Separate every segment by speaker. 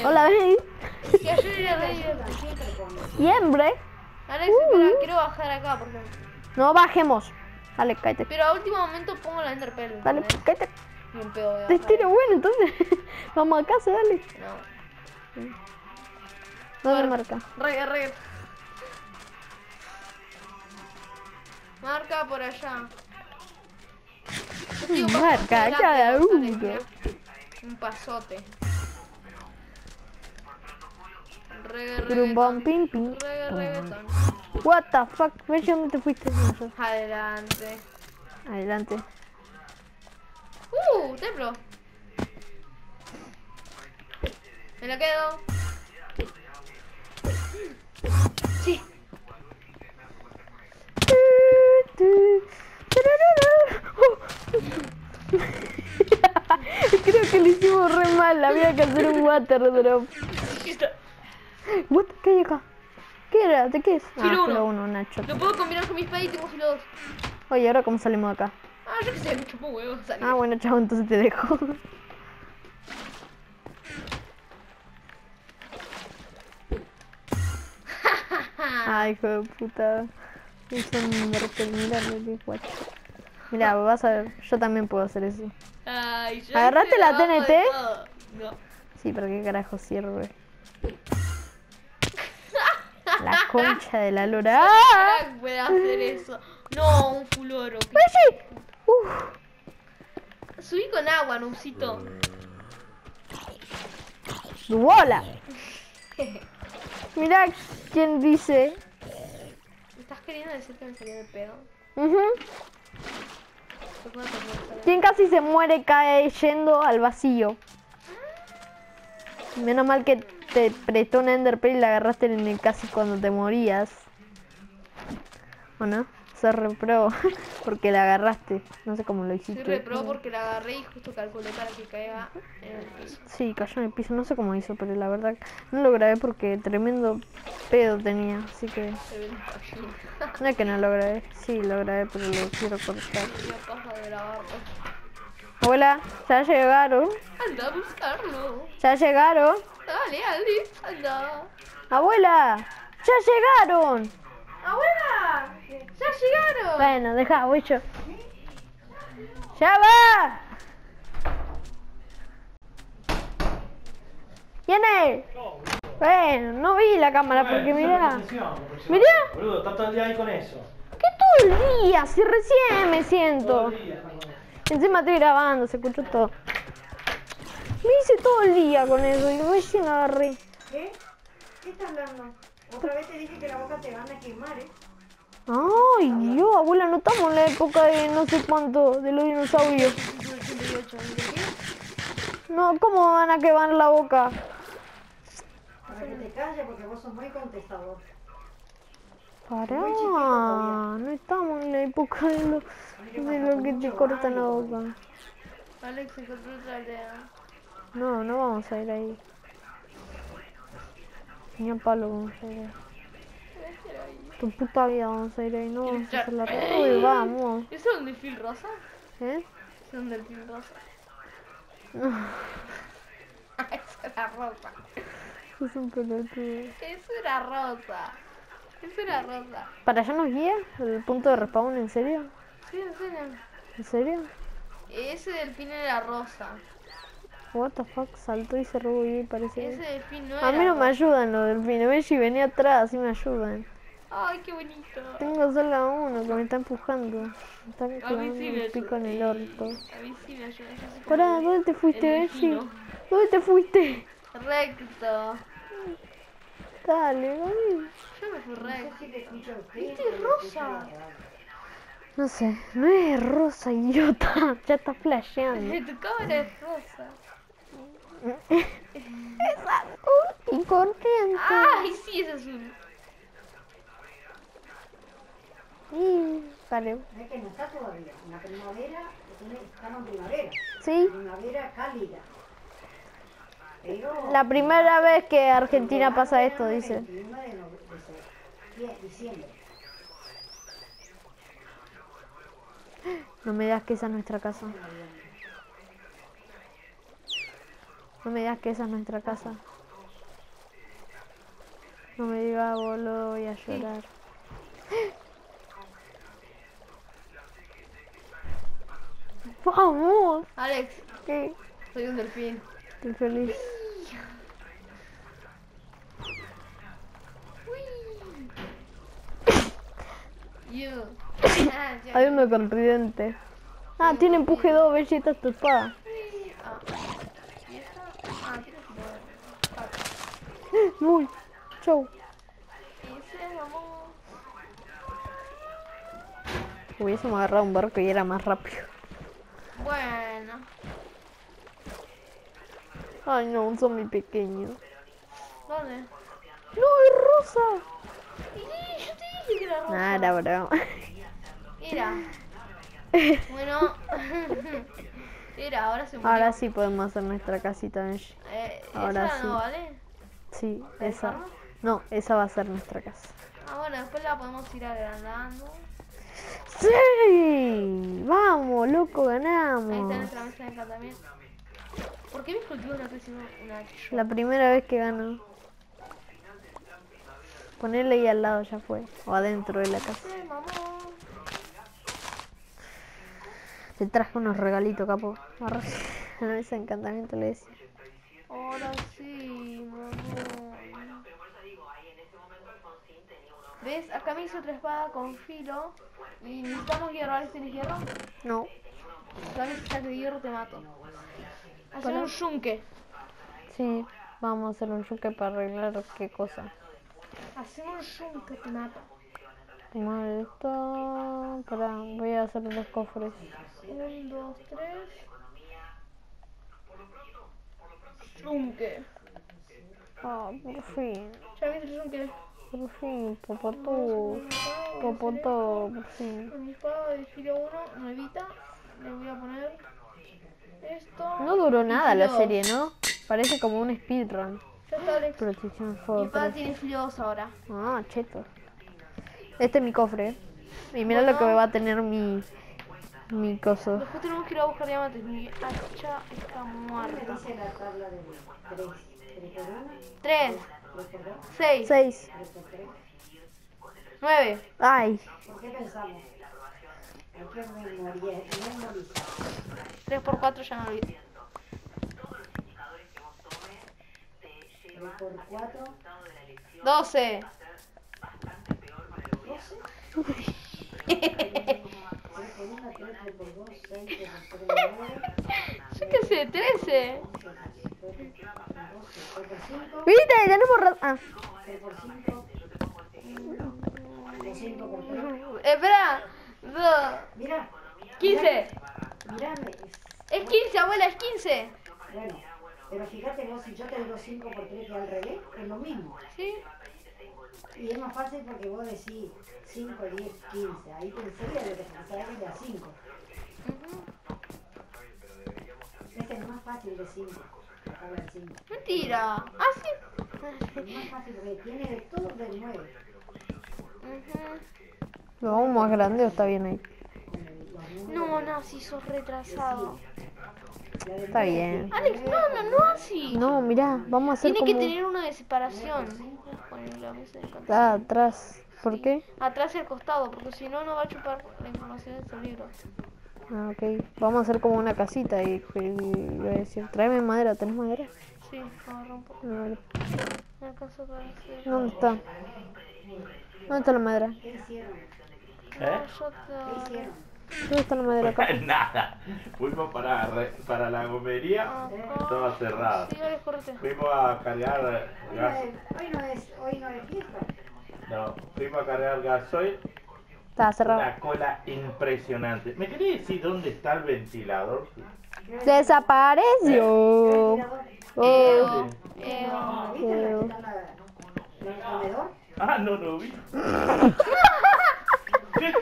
Speaker 1: miedo.
Speaker 2: Hola, David.
Speaker 1: Que ayer era re divertido.
Speaker 2: Siempre.
Speaker 1: Alex, espera, quiero bajar acá porque...
Speaker 2: No bajemos. Dale, cállate.
Speaker 1: Pero a último momento pongo la Enderpearl.
Speaker 2: Dale,
Speaker 1: ¿entendés?
Speaker 2: cállate.
Speaker 1: Bien pedo voy a
Speaker 2: Te
Speaker 1: bajar.
Speaker 2: tiro bueno, entonces. Vamos a casa, dale.
Speaker 1: No.
Speaker 2: ¿Dónde marca?
Speaker 1: Re. Marca por allá. Yo digo, paso
Speaker 2: Marca,
Speaker 1: adelante,
Speaker 2: cada
Speaker 1: González,
Speaker 2: uno.
Speaker 1: mirá. Un pasote.
Speaker 2: Trumbón, pim, pim.
Speaker 1: Reggaetón.
Speaker 2: What the fuck? ¿Ves dónde te fuiste?
Speaker 1: Adelante.
Speaker 2: Adelante.
Speaker 1: Templo. Me la quedo. Sí.
Speaker 2: Creo que lo hicimos re mal. Había que hacer un water drop. What? ¿Qué hay acá? ¿Qué era? ¿De qué es?
Speaker 1: Filo
Speaker 2: Filo
Speaker 1: uno.
Speaker 2: 1, Nacho.
Speaker 1: Lo puedo combinar con mi espada y tengo filo 2.
Speaker 2: Oye, ¿ahora cómo salimos de acá?
Speaker 1: Yo que sé, me chupó huevos. Salí.
Speaker 2: Bueno, chavo, entonces te dejo. Ay, hijo de puta. Es un mirarle, guacho. Mira, vas a ver, yo también puedo hacer eso.
Speaker 1: Ay, yo
Speaker 2: ¿Agarraste
Speaker 1: hice
Speaker 2: la
Speaker 1: abajo de
Speaker 2: TNT?
Speaker 1: todo. No.
Speaker 2: Sí, pero qué carajo sirve. La concha de la lora. ¡Ah!
Speaker 1: Crack puede hacer eso. No, un fuloro.
Speaker 2: ¡Oye!
Speaker 1: Subí con agua, Nusito.
Speaker 2: ¡Tu bola! Mira quién dice.
Speaker 1: ¿Me estás queriendo decir que me salió de pedo?
Speaker 2: ¿Quién casi se muere cayendo al vacío? Menos mal que te prestó una Enderpearl y la agarraste en el casi cuando te morías. ¿O no? Sos repro porque la agarraste. No sé cómo lo hiciste.
Speaker 1: Soy repro porque la agarré y justo calculé para que caiga en el piso.
Speaker 2: Sí, cayó en el piso. No sé cómo hizo, pero la verdad no lo grabé porque tremendo pedo tenía. Así que... No es que no lo grabé. Sí, lo grabé, pero lo quiero cortar.
Speaker 1: Ya pasa de grabarlo.
Speaker 2: Abuela, ya llegaron.
Speaker 1: Anda a buscarlo.
Speaker 2: Ya llegaron.
Speaker 1: Dale, Alice, anda.
Speaker 2: Abuela, ya llegaron.
Speaker 1: ¡Abuela! ¡Ya llegaron!
Speaker 2: Bueno, deja, voy yo. ¡Ya va! ¿Viene? Bueno, no vi la cámara porque mirá. Mirá.
Speaker 3: Boludo, está todo el día ahí con eso.
Speaker 2: ¿Qué todo el día? Si recién me
Speaker 3: Todo
Speaker 2: siento.
Speaker 3: el día está con eso.
Speaker 2: Encima estoy grabando, se escuchó todo. Me hice todo el día con eso y recién agarré.
Speaker 4: ¿Qué? ¿Qué estás hablando? Otra vez te dije que la boca te van a quemar, ¿eh?
Speaker 2: Ay, Dios, abuela, no estamos en la época de no sé cuánto, de los dinosaurios. No, ¿cómo van a quemar la boca?
Speaker 4: Para que te calles porque vos sos muy contestador.
Speaker 2: Pará, no estamos en la época de lo que te cortan la boca.
Speaker 1: Alex encontró otra aldea.
Speaker 2: No, no vamos a ir ahí. Ni a palo vamos a ir ahí. Tu puta vida vamos a ir ahí, no vamos a hacer la ruta. Uy, vamos.
Speaker 1: ¿Eso es un delfín rosa?
Speaker 2: ¿Eh?
Speaker 1: ¿Es un delfín rosa?
Speaker 2: No,
Speaker 1: Eso era rosa.
Speaker 2: es un pelotudo.
Speaker 1: Eso era rosa. Eso era rosa.
Speaker 2: ¿Para allá nos guía? ¿El punto de respawn? ¿En serio?
Speaker 1: Sí, en serio.
Speaker 2: ¿En serio?
Speaker 1: Ese delfín era rosa.
Speaker 2: What the fuck, saltó y se robó y parece.
Speaker 1: Ese delfín no era
Speaker 2: A mí no me
Speaker 1: rosa.
Speaker 2: ayudan los delfines, ves si venía atrás, sí me ayudan.
Speaker 1: Ay, qué bonito.
Speaker 2: Tengo solo a uno que me está empujando. Me está
Speaker 1: A mí
Speaker 2: clavando
Speaker 1: sí me
Speaker 2: el pico en el orto.
Speaker 1: A mí sí me ayuda. Yo soy como
Speaker 2: Pará, ¿dónde te fuiste,
Speaker 1: el
Speaker 2: Bessie?
Speaker 1: delfino.
Speaker 2: ¿Dónde te fuiste?
Speaker 1: Recto.
Speaker 2: Dale, dale.
Speaker 1: Yo me fui recto.
Speaker 4: Sí te escucho a usted.
Speaker 1: Este es rosa.
Speaker 2: No sé, no es rosa, idiota. Ya está flasheando.
Speaker 1: Tu cámara es rosa.
Speaker 2: Es azul y corriente.
Speaker 1: Ay, sí, es azul.
Speaker 2: Vale.
Speaker 4: Es que no está todavía. En la primavera, estamos en primavera.
Speaker 2: Sí,
Speaker 4: Primavera cálida. Pero
Speaker 2: la primera vez que Argentina pasa esto, dice.
Speaker 4: 21 de diciembre.
Speaker 2: No me digas que esa es nuestra casa. No me digas que esa es nuestra casa. No me diga boludo, voy a llorar. ¡Vamos!
Speaker 1: Alex,
Speaker 2: ¿Qué?
Speaker 1: soy un delfín.
Speaker 2: Estoy feliz.
Speaker 1: You.
Speaker 2: Hay uno con tridente. Ah, tiene empuje 2, Vegeta, tu espada.
Speaker 1: Ah. ¿Y esta? Ah, tienes que
Speaker 2: Muy. Chau.
Speaker 1: Y se vamos.
Speaker 2: Hubiésemos agarrado un barco y era más rápido.
Speaker 1: Bueno.
Speaker 2: Ay no, un zombie pequeño.
Speaker 1: ¿Dónde?
Speaker 2: ¡No, es rosa!
Speaker 1: Y yo te dije que era rosa.
Speaker 2: Nada, bravo.
Speaker 1: Mira. Bueno. Mira, ahora se murió.
Speaker 2: Ahora sí podemos hacer nuestra casita, Benji. ahora
Speaker 1: esa
Speaker 2: sí.
Speaker 1: no vale.
Speaker 2: Sí,
Speaker 1: ¿La
Speaker 2: esa.
Speaker 1: dejamos?
Speaker 2: No, esa va a ser nuestra casa.
Speaker 1: Ah, bueno, después la podemos ir agrandando.
Speaker 2: ¡Sí! ¡Vamos, loco,
Speaker 1: Ahí
Speaker 2: ganamos!
Speaker 1: está nuestra mesa de encantamiento. ¿Por qué mis cultivos no crecieron una chilla?
Speaker 2: La primera vez que gano. Ponerle ahí al lado ya fue. O adentro de la casa.
Speaker 1: Sí, mamá.
Speaker 2: Te traje unos regalitos, capo. Arre. A la mesa de encantamiento le decía.
Speaker 1: Ahora sí, mamá. ¿Ves? Acá me hice otra espada con filo. Y necesitamos hierro. ¿Alex, tienes hierro?
Speaker 2: No.
Speaker 1: Dale, si sacas de hierro te mato. Hacer
Speaker 2: Para.
Speaker 1: un yunque.
Speaker 2: Sí, vamos a hacer un yunque para arreglar qué cosa.
Speaker 1: Hacemos un yunque, te mato.
Speaker 2: Vamos a ver esto. Espera, voy a hacer los cofres.
Speaker 1: 1, 2, 3. Yunque.
Speaker 2: Ah, por fin.
Speaker 1: ¿Ya viste el yunque?
Speaker 2: Por fin, Popotó. Popotó, por fin.
Speaker 1: Con mi espada de filo 1, nuevita. Le voy a poner esto.
Speaker 2: No duró nada la
Speaker 1: Filo
Speaker 2: serie,
Speaker 1: 2.
Speaker 2: ¿no? Parece como un speedrun.
Speaker 1: Ya está, Alex.
Speaker 2: Protección
Speaker 1: Mi
Speaker 2: fuego.
Speaker 1: espada tiene filo 2 ahora.
Speaker 2: Ah, cheto. Este es mi cofre. Y mira lo que va a tener mi coso.
Speaker 1: Después tenemos que ir a buscar diamantes. Mi hacha está
Speaker 4: ¿Qué
Speaker 1: muerta.
Speaker 4: dice la tabla de 3? 3 por 1,
Speaker 1: 3,
Speaker 4: 3 por 2,
Speaker 1: 6,
Speaker 2: 6.
Speaker 4: 3 por 3.
Speaker 1: 9.
Speaker 2: Ay.
Speaker 4: ¿Por qué pensamos? Hay que memorizar.
Speaker 1: 3 por 4 ya no lo vi.
Speaker 4: 3 por 4,
Speaker 1: 12.
Speaker 4: 12. 3 por 1, 3 por 2, 6, 3 por 3, 9.
Speaker 1: Yo qué sé, 13.
Speaker 4: 3 por 5,
Speaker 2: ¿Viste? Tenemos razón. Ah.
Speaker 4: 3 por 5, 5 por 3.
Speaker 1: Espera. 2.
Speaker 4: Mira,
Speaker 1: 15.
Speaker 4: mírame.
Speaker 1: Es 15, abuela, es 15.
Speaker 4: Bueno, pero fíjate vos, si yo te digo 5 por 3 que al revés, es lo mismo.
Speaker 1: ¿Sí?
Speaker 4: Y es más fácil porque vos decís 5, 10, 15. Ahí te enseña lo que pensaba que era 5. Este es más fácil de 5. Acaba el 5.
Speaker 1: Mentira. Ah, sí.
Speaker 4: Es más fácil porque tiene de todo del 9.
Speaker 2: ¿Lo vamos más grande o está bien ahí?
Speaker 1: No, no, si sos retrasado.
Speaker 2: Está bien.
Speaker 1: Alex, no así.
Speaker 2: No, mirá, vamos a hacer
Speaker 1: Tiene
Speaker 2: como...
Speaker 1: que tener uno de separación. Poner la mesa de encantamiento.
Speaker 2: Ah, atrás. ¿Por qué?
Speaker 1: Atrás y al costado, porque si no, no va a chupar la información de este libro.
Speaker 2: Ah, ok. Vamos a hacer como una casita y voy a decir, tráeme madera, ¿tenés madera?
Speaker 1: Sí, agarra un poco.
Speaker 2: No,
Speaker 1: Me alcanza para hacer.
Speaker 2: ¿dónde está? ¿Dónde está la madera?
Speaker 4: ¿Qué hicieron?
Speaker 1: No,
Speaker 3: ¿Eh?
Speaker 1: yo te...
Speaker 4: ¿Qué hicieron?
Speaker 2: ¿Dónde está la madera acá?
Speaker 3: Nada. Fuimos para la gomería, estaba cerrado.
Speaker 1: Sí, Alex, correte.
Speaker 3: Fuimos a cargar gas.
Speaker 4: Hoy no es fiesta.
Speaker 3: No, fuimos a cargar gasoil.
Speaker 2: Está cerrado.
Speaker 3: Una cola impresionante. ¿Me querés decir dónde está el ventilador?
Speaker 2: ¡Desapareció! Oh,
Speaker 4: ¿Viste la que está en el comedor?
Speaker 3: Ah, no lo vi. ¿Qué?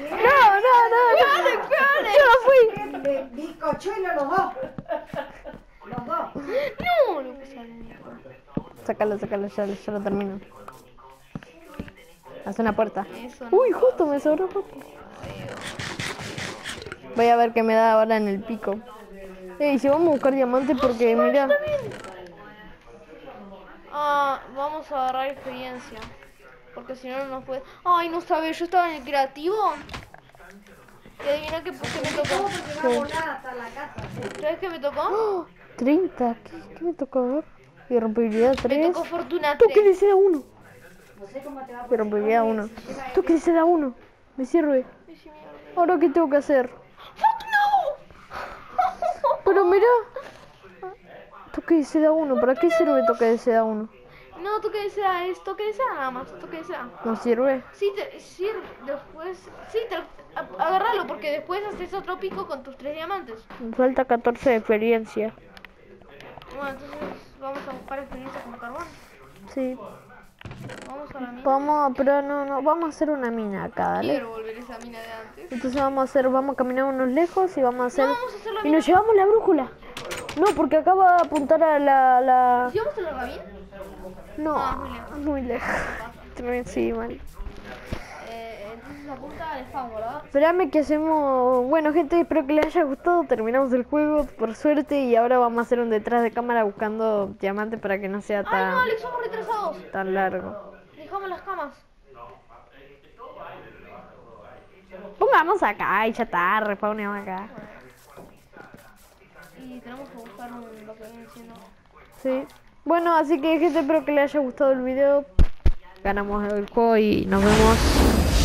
Speaker 2: Yo no fui.
Speaker 4: Bizcochuelo los dos. Los dos.
Speaker 1: No, lo que sale.
Speaker 2: Sácalo, ya lo termino. Haz una puerta.
Speaker 1: Eso no.
Speaker 2: Uy, justo me sobró justo. Voy a ver qué me da ahora en el pico. Ey, si vamos a buscar diamantes porque mira.
Speaker 1: Ah, vamos vamos a agarrar experiencia. Porque si no, no nos puede... Ay, no sabes, yo estaba en el creativo. Y adivina qué me tocó.
Speaker 4: Porque no hago nada hasta la casa.
Speaker 1: ¿Sabes qué me tocó?
Speaker 2: ¡Oh! 30. ¿Qué me tocó? A ver. Irrompibilidad
Speaker 1: Me
Speaker 2: 3.
Speaker 1: tocó fortuna
Speaker 2: Toque
Speaker 1: 3.
Speaker 2: de seda 1.
Speaker 4: No sé cómo te va a
Speaker 2: Irrompibilidad 1. Toque de seda 1. Me sirve. Ahora, ¿qué tengo que hacer? Pero mira. Toque de seda 1. ¿Para qué sirve toque de seda 1?
Speaker 1: No, toque de seda es toque de seda nada más, toque de seda.
Speaker 2: No sirve.
Speaker 1: Sí, después... Sí, agárralo porque después haces otro pico con tus 3 diamantes.
Speaker 2: Me falta 14 de experiencia.
Speaker 1: Bueno, entonces vamos a buscar experiencia con carbón.
Speaker 2: Sí.
Speaker 1: Vamos a la mina.
Speaker 2: Vamos, pero no. Vamos a hacer una mina acá, dale.
Speaker 1: Quiero volver a esa mina de antes.
Speaker 2: Entonces vamos a caminar unos lejos y vamos a hacer...
Speaker 1: No, vamos a hacer la
Speaker 2: Y
Speaker 1: mina.
Speaker 2: nos llevamos la brújula. No, porque acá va a apuntar a la...
Speaker 1: ¿Sí vamos a la rabia?
Speaker 2: No,
Speaker 1: Ah,
Speaker 2: muy lejos. Sí, mal.
Speaker 1: Entonces apunta al spam, ¿verdad?
Speaker 2: Espérame que hacemos... Bueno, gente, espero que les haya gustado. Terminamos el juego, por suerte. Y ahora vamos a hacer un detrás de cámara buscando diamantes para que no sea
Speaker 1: Ay, no,
Speaker 2: tan,
Speaker 1: Alex, somos retrasados.
Speaker 2: tan largo.
Speaker 1: Dejamos las camas.
Speaker 2: Pongamos acá y ya está, respawnemos acá.
Speaker 1: Y tenemos que buscar lo que viene siendo.
Speaker 2: Sí. Bueno, así que gente, espero que les haya gustado el video. Ganamos el juego y nos vemos.